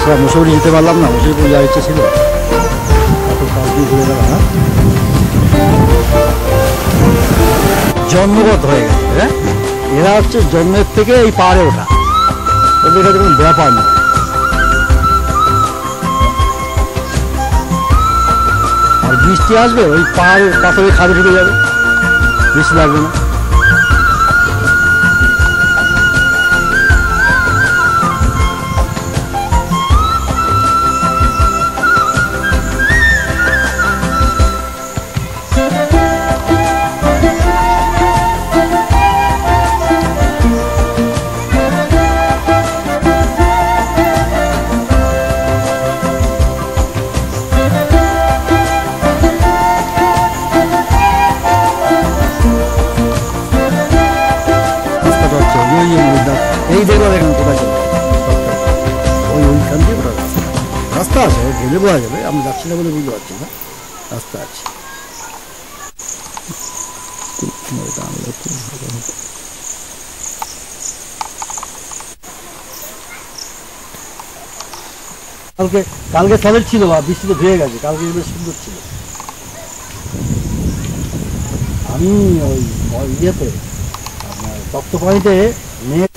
মুসৌরি যেতে পারলাম না, মুসৌরিপুর যাওয়ার ইচ্ছে ছিল, ঘুরে গেল না। জন্মগত হয়ে গেছে, হ্যাঁ এরা হচ্ছে জন্মের থেকে এই পাহাড়ে ওঠা, ওদের কাছে কোনো ব্যাপার নয়। আর বৃষ্টি আসবে ওই পাহাড়ে পাথরে খাদে ঢুকে যাবে, বৃষ্টি লাগবে না। এই দেখো দেখেন কোথায় চলে ওইখান দিয়ে ওটা রাস্তা আছে, গেলে বোঝা যাবে, আমি যাচ্ছি না বলে বুঝতে পারছি না, রাস্তা আছে। কালকে সলেট ছিল বা বৃষ্টিতে ধুয়ে গেছে, কালকে বেশ সুন্দর ছিল। আমি ওই ইয়েতে আপনার তপ্ত পয়েন্টে মেঘ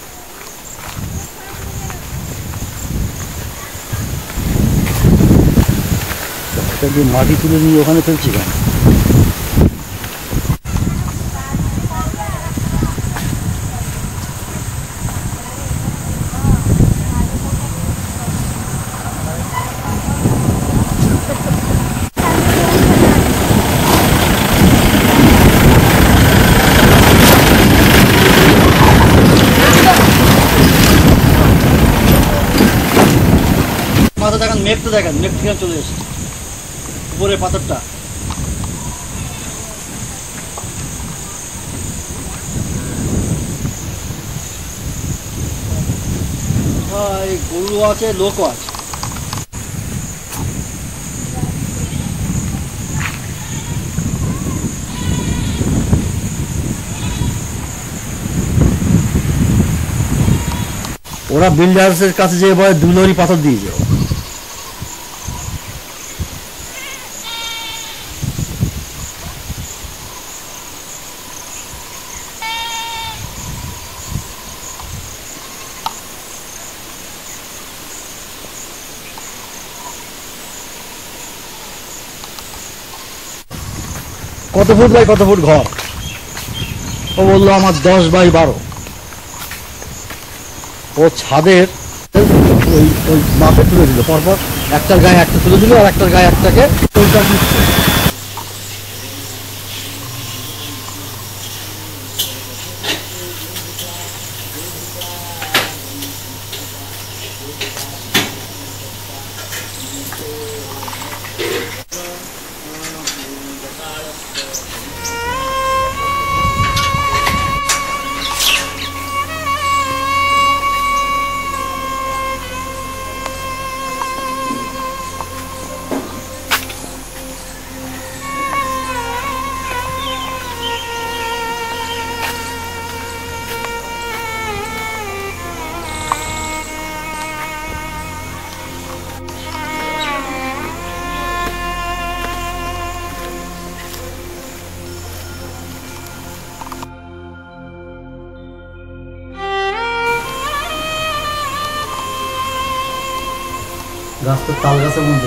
মাটি তুলে নিয়ে ওখানে ফেলছি কেন? মাথা দেখেন, মেঘটা দেখেন, মেঘ থেকে চলে এসেছে উপরে পাথরটা। গরু আছে, লোকও আছে। ওরা বিল্ডার্সের কাছে যে বলে 2 লরি পাথর দিয়েছে। কত ফুট বাই কত ফুট ঘর? ও বললো আমার 10 বাই 12। ও ছাদের ওই মাপে তুলে দিল, পরপর একটার গায়ে একটা তুলে দিল আর একটার গায়ে একটাকে গাছটা তাল গাছের মধ্যে।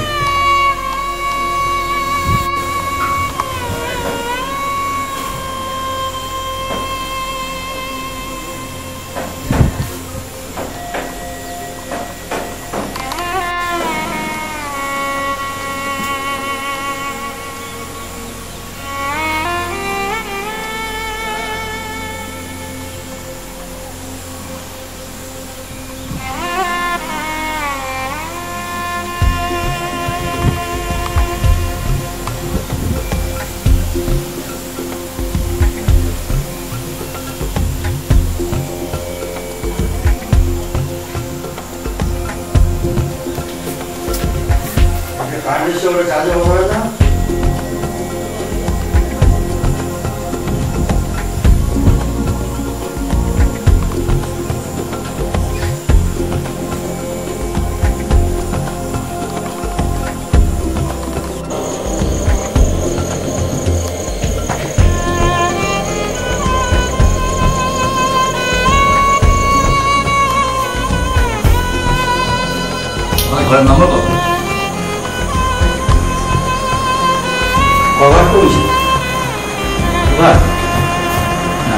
ঘরের নম্বর কত? কভার করেছি কভার না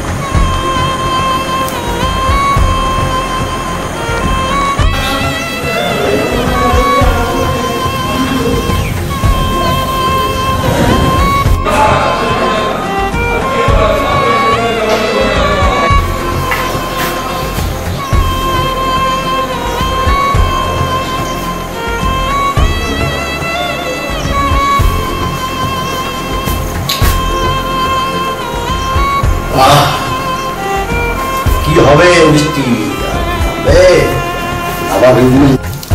কি হবে বৃষ্টি হবে আবার বসবো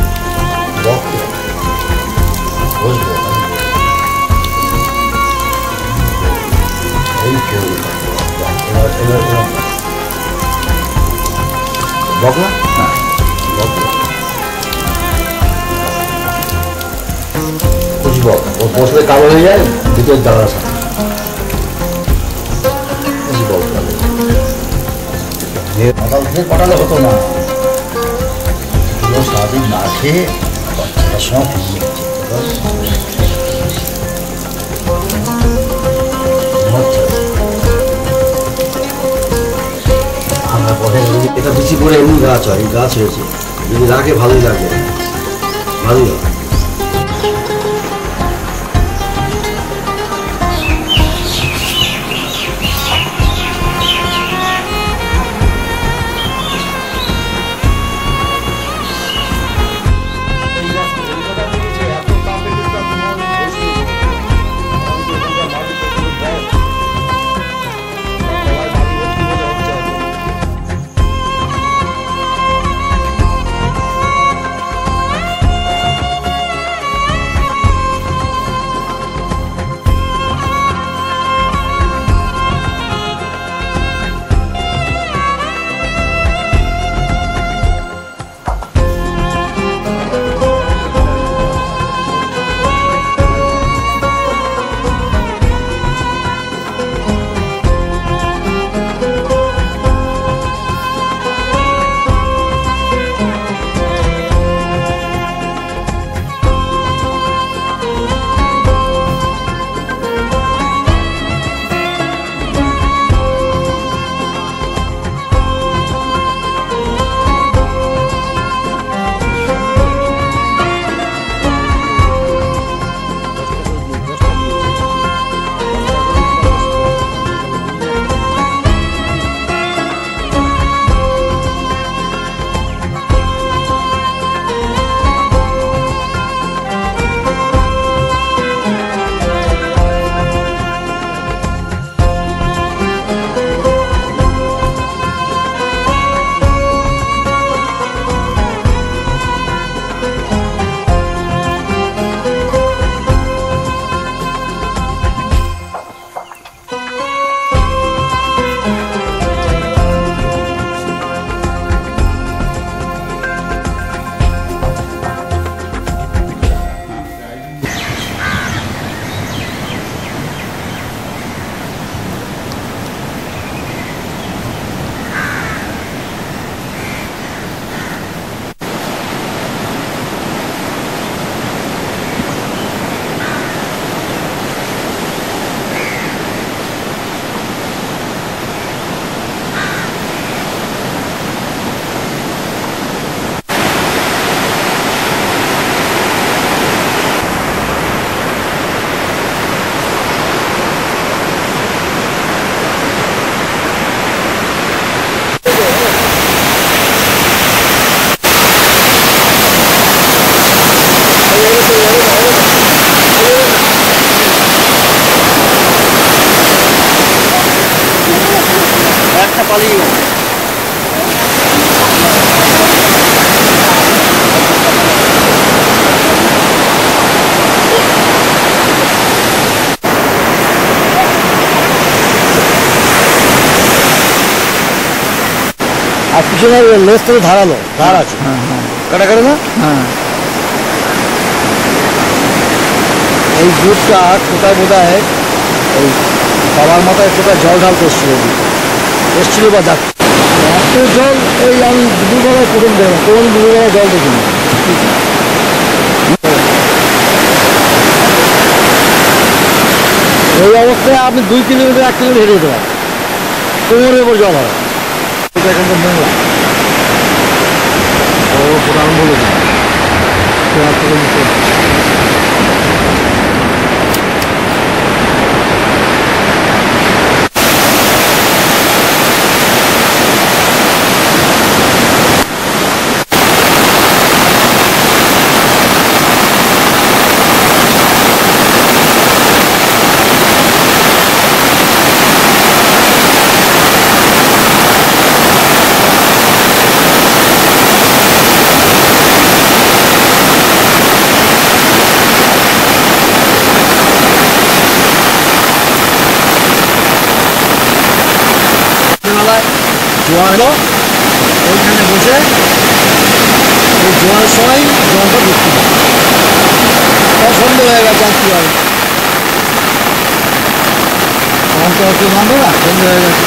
বকলা হ্যাঁ বুঝবো ও বসলে কালো হয়ে যায় ভিতরে দাঁড়ার সাথে পটালে হতো না সারাদিন না খেয়ে বাচ্চাটার সময় ফিরিয়ে এটা বেশি করে এমনি গাছ হয় এই গাছ হয়েছে যদি রাখে ভালোই লাগে ভালোই হয় পালিয়ে আর পিছনের লেস থেকে ধারালো ধার আছে কাটা কাটে না এই দুধটা কোথায় বোধ হয় এই বাবার মাথায় কোথায় জল ঢালতে এসছিল বা যাচ্ছে এত জল এই আমি দুপুরবেলায় প্রথম দেখলাম কোন দুপুরবেলায় জল দেখিনি এই অবস্থায় আপনি 2 কিলোমিটার 1 কিলোমিটার হেঁটে যেতে পারেন, কোমরের উপর জল হবে। এটা এখানকার নোংরা আরম্ভ হলো না। জোয়ার এলো, ওইখানে বসে ওই জোয়ারের সময় জলটা ঢুকতে পারে। সন্ধ্যে হয়ে গেছে, আর কি হবে, তখন তো কেউ মানবে না, সন্ধ্যে হয়ে গেছে।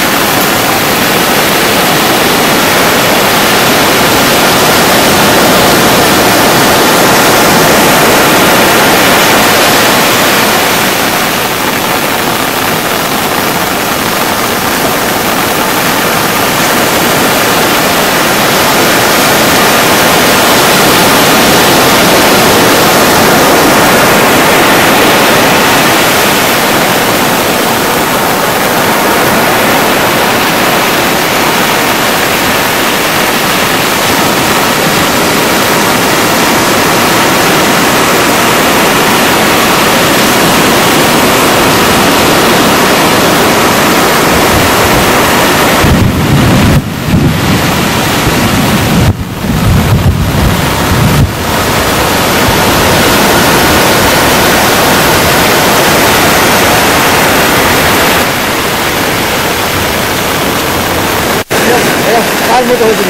কার মতো হয়েছিল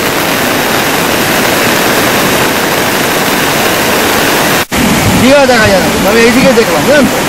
কিভাবে দেখা যায় না, আমি এইদিকে দেখলাম, বুঝলেন তো।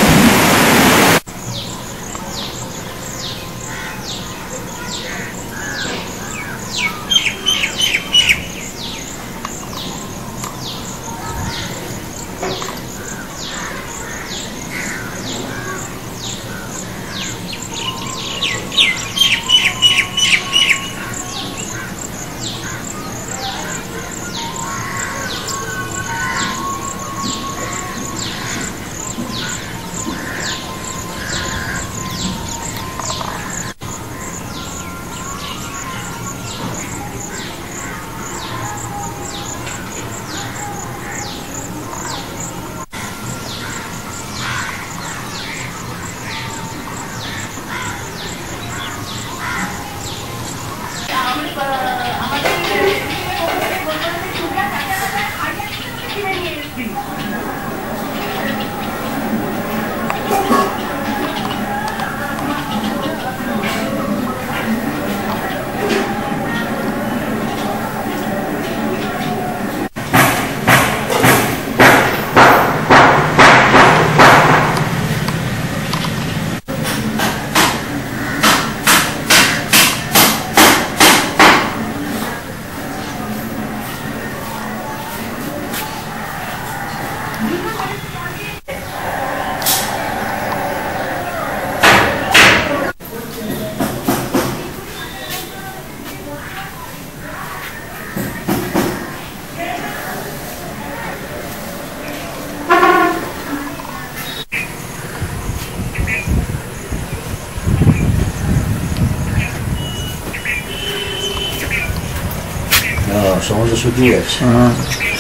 সমস্যা শুকিয়ে গেছে।